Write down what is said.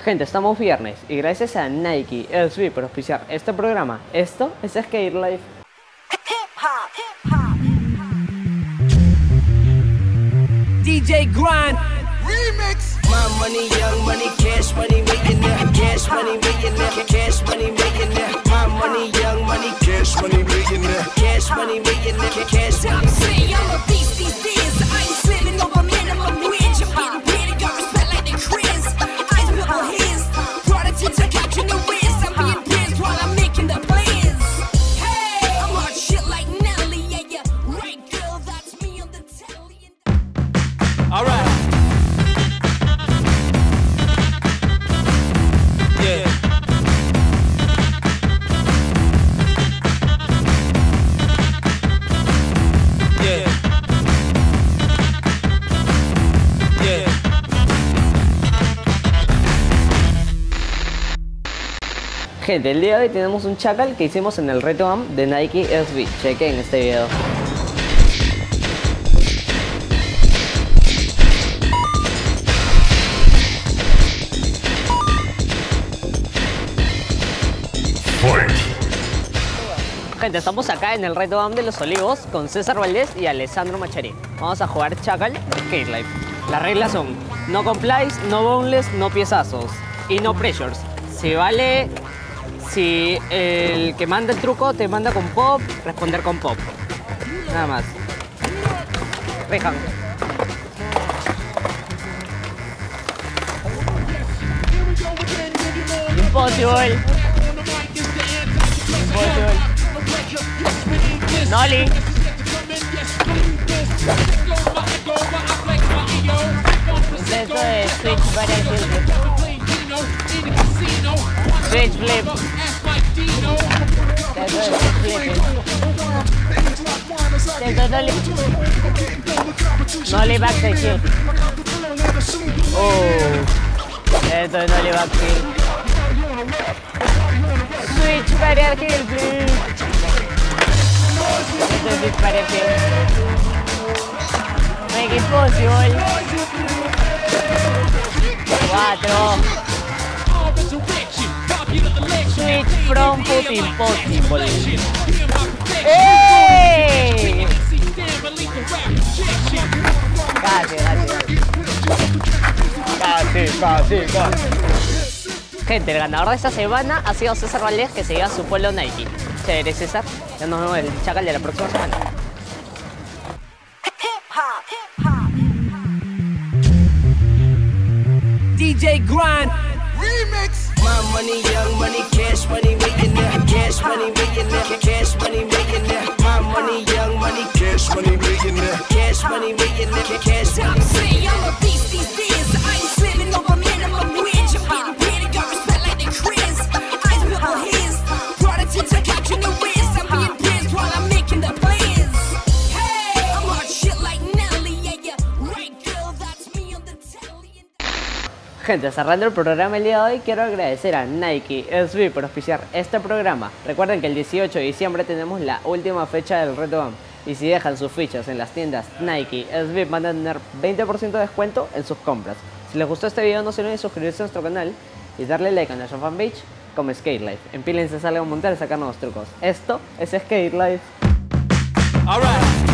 Gente, estamos viernes y gracias a Nike SB por auspiciar este programa. Esto es Skate Life. DJ Grind Remix. My money, young money, cash money, millionaire, cash money, millionaire, cash money, millionaire. My money, young money, cash money, millionaire, cash money, millionaire, cash money. Say I'm a beast these days. I ain't living over minimum wage. I'm getting paid and got respect like the Chris. Eyes built on his products into catching the whiz. I'm being praised while I'm making the plans. Hey, I'm hot shit like Nelly. Yeah, yeah, right, girl, that's me on the telly. All right. Yeah. Yeah. Yeah. Gente, el día de hoy tenemos un chacal que hicimos en el reto AM de Nike SB. Chequen este video. Gente, estamos acá en el reto AM de los Olivos con César Valdés y Alessandro Macharín. Vamos a jugar Chacal Skate Life. Las reglas son: no complies, no boneless, no piezazos y no pressures. Si vale, si el que manda el truco te manda con pop, responder con pop. Nada más. Rejan. Impossible. Impossible. Nolly. Intento de switch varias veces. Switch flip. Intento de switch flip. Intento nolly. Nolly back to kill. Oh. Intento de nolly back kill. Switch varias kill, please. Intento switch varias kill. Make it possible. 4. Switch from foot impossible. ¡Ey! Casi. Gente, el ganador de esta semana ha sido César Valdés, que se lleva su polo Nike. Chévere, César. Ya nos vemos en el Chacal de la próxima semana. DJ Grind Remix. My money, young money, cash money, millionaire, cash money, millionaire, cash money, millionaire. My money, young money, cash money, millionaire, cash money, millionaire, cash money. Say I'm a beast these days. I ain't living over minimum wage. I'm getting paid and got respect like the Chris. Eyes built on his products into catching the whiz. I'm being praised while I'm making the plans. Hey, I'm hot shit like Nelly. Yeah, yeah, right, girl, that's me on the telly. Gente, cerrando el programa el día de hoy, quiero agradecer a Nike SB por auspiciar este programa. Recuerden que el 18 de diciembre tenemos la última fecha del reto AM. Y si dejan sus fichas en las tiendas Nike SB van a tener 20% de descuento en sus compras. Si les gustó este video, no se olviden suscribirse a nuestro canal y darle like a nuestra fanpage como Skate Life. Empílense, salgan a montar y sacar nuevos trucos. Esto es Skate Life. All right.